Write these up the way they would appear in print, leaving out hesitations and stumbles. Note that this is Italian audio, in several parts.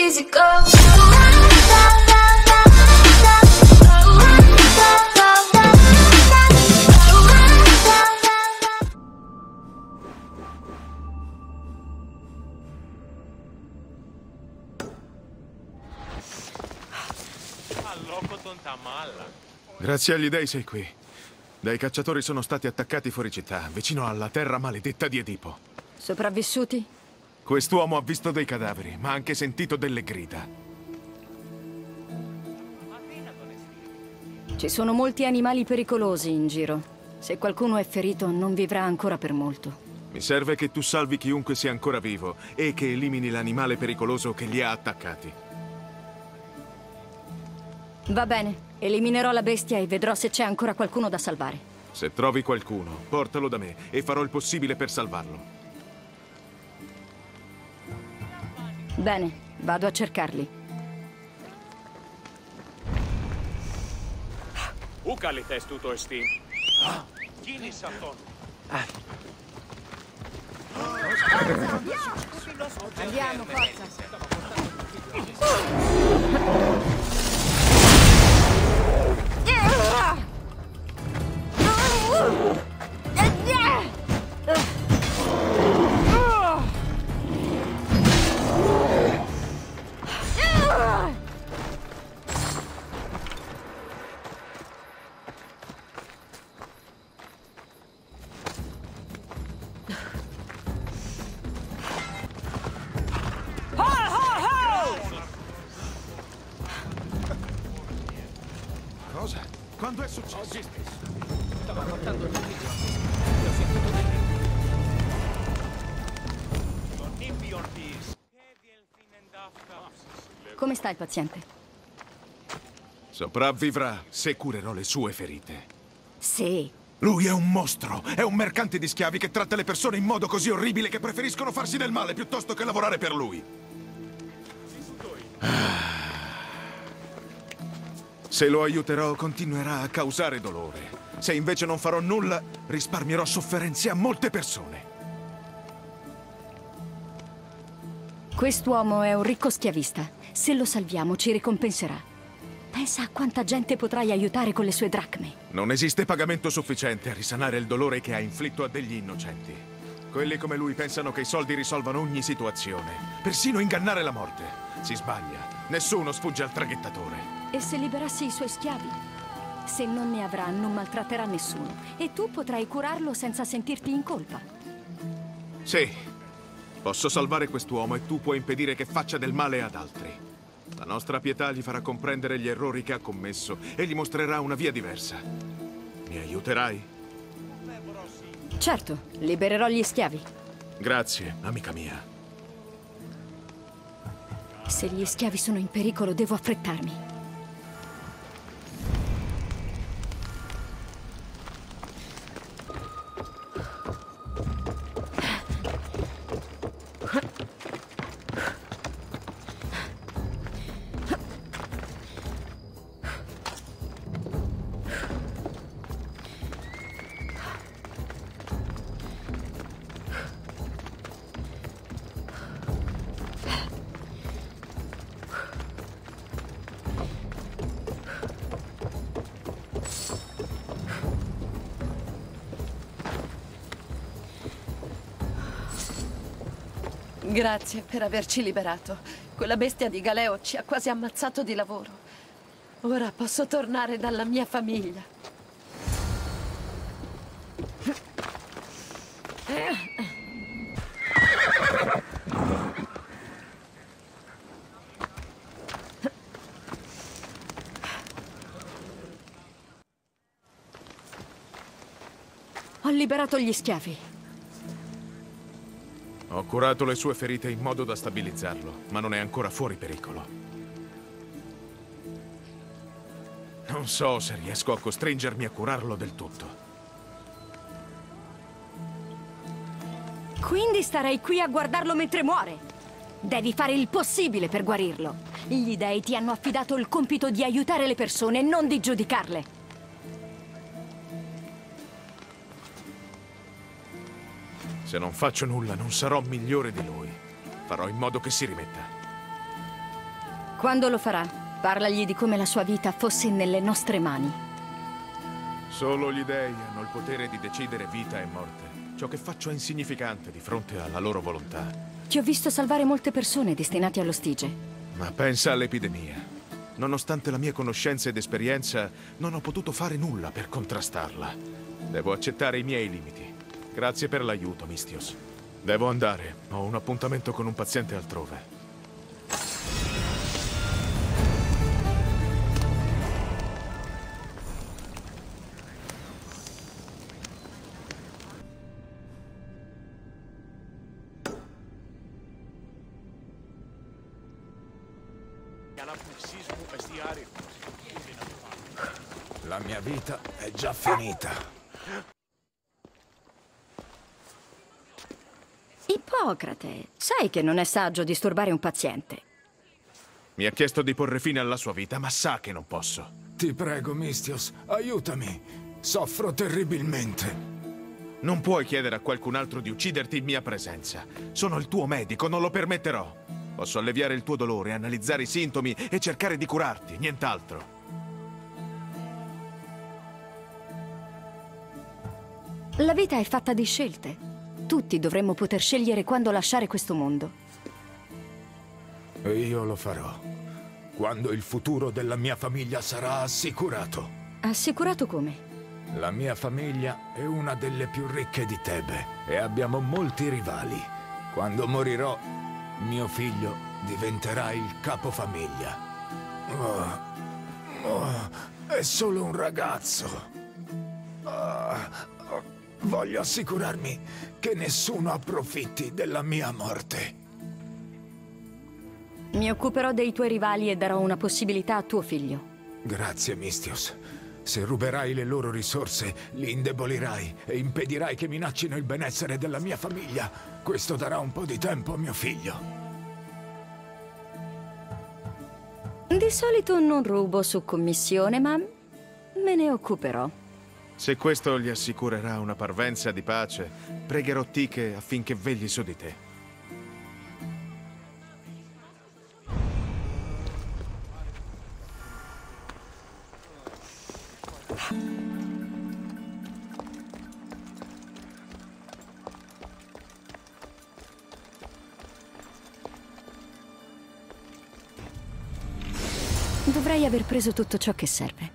easy go. Grazie agli dei sei qui. Dei cacciatori sono stati attaccati fuori città, vicino alla terra maledetta di Edipo. Sopravvissuti? Quest'uomo ha visto dei cadaveri, ma ha anche sentito delle grida. Ci sono molti animali pericolosi in giro. Se qualcuno è ferito, non vivrà ancora per molto. Mi serve che tu salvi chiunque sia ancora vivo e che elimini l'animale pericoloso che li ha attaccati. Va bene. Eliminerò la bestia e vedrò se c'è ancora qualcuno da salvare. Se trovi qualcuno, portalo da me e farò il possibile per salvarlo. Bene, vado a cercarli. Ukalites tuto esti. Kinissaton. Andiamo, forza. Cosa? Quando è successo? Oggi stesso. Stava portando il video. Ho sentito delle... Come sta il paziente? Sopravvivrà se curerò le sue ferite. Sì. Lui è un mostro, è un mercante di schiavi che tratta le persone in modo così orribile che preferiscono farsi del male piuttosto che lavorare per lui. Se lo aiuterò, continuerà a causare dolore. Se invece non farò nulla, risparmierò sofferenze a molte persone. Quest'uomo è un ricco schiavista. Se lo salviamo, ci ricompenserà. Pensa a quanta gente potrai aiutare con le sue dracme. Non esiste pagamento sufficiente a risanare il dolore che ha inflitto a degli innocenti. Quelli come lui pensano che i soldi risolvano ogni situazione, persino ingannare la morte. Si sbaglia. Nessuno sfugge al traghettatore. E se liberassi i suoi schiavi? Se non ne avrà, non maltratterà nessuno. E tu potrai curarlo senza sentirti in colpa. Sì. Posso salvare quest'uomo e tu puoi impedire che faccia del male ad altri. La nostra pietà gli farà comprendere gli errori che ha commesso e gli mostrerà una via diversa. Mi aiuterai? Certo, libererò gli schiavi. Grazie, amica mia. Se gli schiavi sono in pericolo, devo affrettarmi. Grazie per averci liberato. Quella bestia di Galeo ci ha quasi ammazzato di lavoro. Ora posso tornare dalla mia famiglia. Ho liberato gli schiavi. Ho curato le sue ferite in modo da stabilizzarlo, ma non è ancora fuori pericolo. Non so se riesco a costringermi a curarlo del tutto. Quindi starei qui a guardarlo mentre muore? Devi fare il possibile per guarirlo. Gli dei ti hanno affidato il compito di aiutare le persone e non di giudicarle. Se non faccio nulla, non sarò migliore di lui. Farò in modo che si rimetta. Quando lo farà, parlagli di come la sua vita fosse nelle nostre mani. Solo gli dei hanno il potere di decidere vita e morte. Ciò che faccio è insignificante di fronte alla loro volontà. Ti ho visto salvare molte persone destinate allo Stige. Ma pensa all'epidemia. Nonostante la mia conoscenza ed esperienza, non ho potuto fare nulla per contrastarla. Devo accettare i miei limiti. Grazie per l'aiuto, Misthios. Devo andare. Ho un appuntamento con un paziente altrove. La mia vita è già finita. Ippocrate, sai che non è saggio disturbare un paziente. Mi ha chiesto di porre fine alla sua vita, ma sa che non posso. Ti prego, Misthios, aiutami. Soffro terribilmente. Non puoi chiedere a qualcun altro di ucciderti in mia presenza. Sono il tuo medico, non lo permetterò. Posso alleviare il tuo dolore, analizzare i sintomi e cercare di curarti, nient'altro. La vita è fatta di scelte. Tutti dovremmo poter scegliere quando lasciare questo mondo. E io lo farò. Quando il futuro della mia famiglia sarà assicurato. Assicurato come? La mia famiglia è una delle più ricche di Tebe e abbiamo molti rivali. Quando morirò, mio figlio diventerà il capofamiglia. È solo un ragazzo. Voglio assicurarmi che nessuno approfitti della mia morte. Mi occuperò dei tuoi rivali e darò una possibilità a tuo figlio. Grazie, Misthios. Se ruberai le loro risorse, li indebolirai e impedirai che minaccino il benessere della mia famiglia. Questo darà un po' di tempo a mio figlio. Di solito non rubo su commissione, ma me ne occuperò. Se questo gli assicurerà una parvenza di pace, pregherò Tyche affinché vegli su di te. Dovrei aver preso tutto ciò che serve.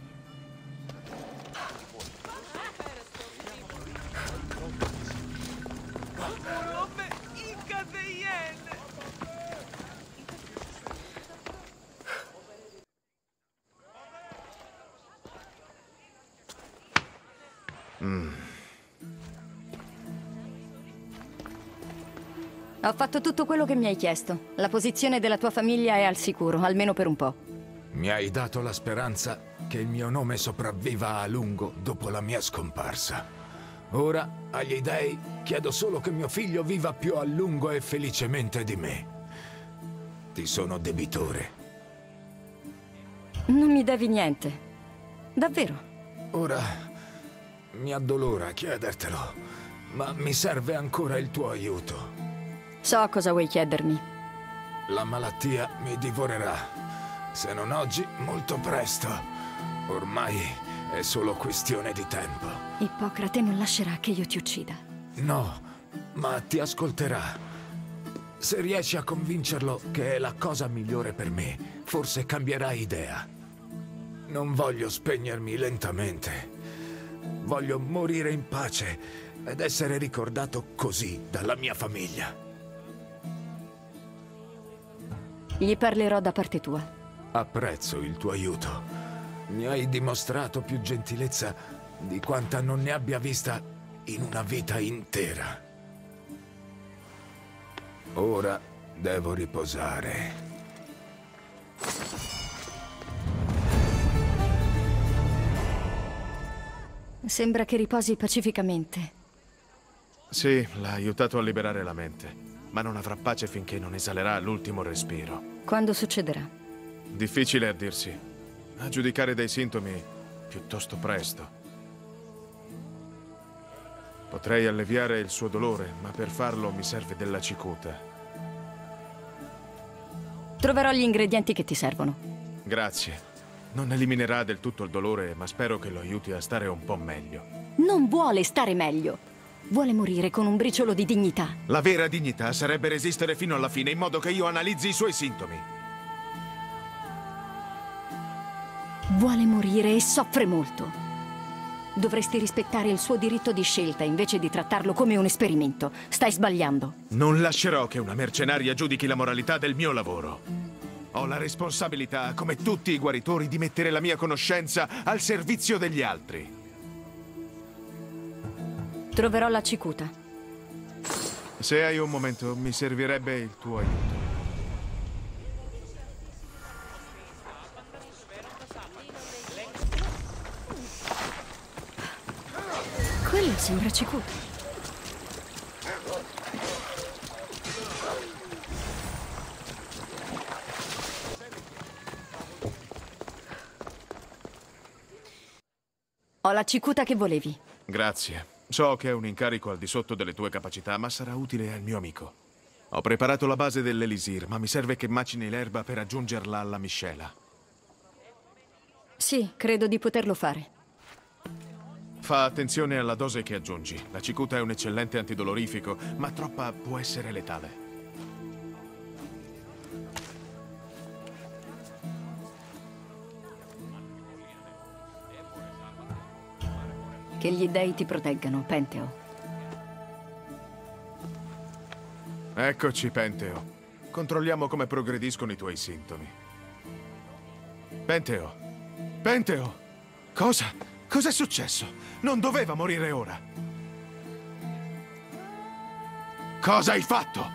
Ho fatto tutto quello che mi hai chiesto. La posizione della tua famiglia è al sicuro, almeno per un po'. Mi hai dato la speranza che il mio nome sopravviva a lungo dopo la mia scomparsa. Ora, agli dei, chiedo solo che mio figlio viva più a lungo e felicemente di me. Ti sono debitore. Non mi devi niente. Davvero. Ora, mi addolora chiedertelo, ma mi serve ancora il tuo aiuto. So cosa vuoi chiedermi. La malattia mi divorerà. Se non oggi, molto presto. Ormai è solo questione di tempo. Ippocrate non lascerà che io ti uccida. No, ma ti ascolterà. Se riesci a convincerlo che è la cosa migliore per me, forse cambierà idea. Non voglio spegnermi lentamente. Voglio morire in pace ed essere ricordato così dalla mia famiglia. Gli parlerò da parte tua. Apprezzo il tuo aiuto. Mi hai dimostrato più gentilezza di quanta non ne abbia vista in una vita intera. Ora devo riposare. Sembra che riposi pacificamente. Sì, l'ha aiutato a liberare la mente. Ma non avrà pace finché non esalerà l'ultimo respiro. Quando succederà? Difficile a dirsi. A giudicare dai sintomi, piuttosto presto. Potrei alleviare il suo dolore, ma per farlo mi serve della cicuta. Troverò gli ingredienti che ti servono. Grazie. Non eliminerà del tutto il dolore, ma spero che lo aiuti a stare un po' meglio. Non vuole stare meglio. Vuole morire con un briciolo di dignità. La vera dignità sarebbe resistere fino alla fine, in modo che io analizzi i suoi sintomi. Vuole morire e soffre molto. Dovresti rispettare il suo diritto di scelta invece di trattarlo come un esperimento. Stai sbagliando. Non lascerò che una mercenaria giudichi la moralità del mio lavoro. Ho la responsabilità, come tutti i guaritori, di mettere la mia conoscenza al servizio degli altri. Troverò la cicuta. Se hai un momento, mi servirebbe il tuo aiuto. Quello sembra cicuta. Ho la cicuta che volevi. Grazie. So che è un incarico al di sotto delle tue capacità, ma sarà utile al mio amico. Ho preparato la base dell'elisir, ma mi serve che macini l'erba per aggiungerla alla miscela. Sì, credo di poterlo fare. Fa attenzione alla dose che aggiungi. La cicuta è un eccellente antidolorifico, ma troppa può essere letale. Che gli dei ti proteggano, Penteo. Eccoci, Penteo. Controlliamo come progrediscono i tuoi sintomi. Penteo! Penteo! Cosa? Cos'è successo? Non doveva morire ora. Cosa hai fatto?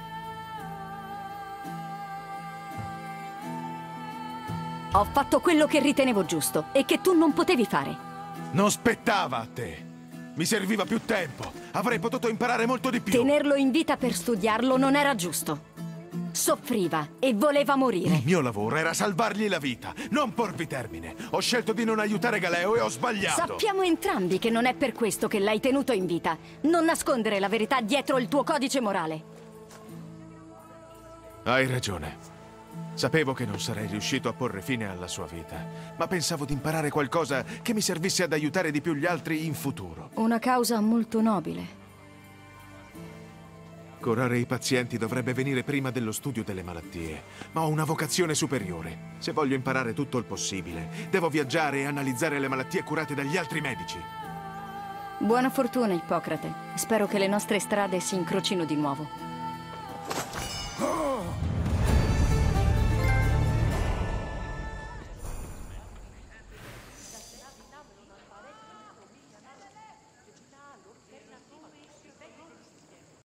Ho fatto quello che ritenevo giusto e che tu non potevi fare. Non spettava a te. Mi serviva più tempo. Avrei potuto imparare molto di più. Tenerlo in vita per studiarlo non era giusto. Soffriva e voleva morire. Il mio lavoro era salvargli la vita, non porvi termine. Ho scelto di non aiutare Galeo e ho sbagliato. Sappiamo entrambi che non è per questo che l'hai tenuto in vita. Non nascondere la verità dietro il tuo codice morale. Hai ragione. Sapevo che non sarei riuscito a porre fine alla sua vita, ma pensavo di imparare qualcosa che mi servisse ad aiutare di più gli altri in futuro. Una causa molto nobile. Curare i pazienti dovrebbe venire prima dello studio delle malattie, ma ho una vocazione superiore. Se voglio imparare tutto il possibile, devo viaggiare e analizzare le malattie curate dagli altri medici. Buona fortuna, Ippocrate. Spero che le nostre strade si incrocino di nuovo.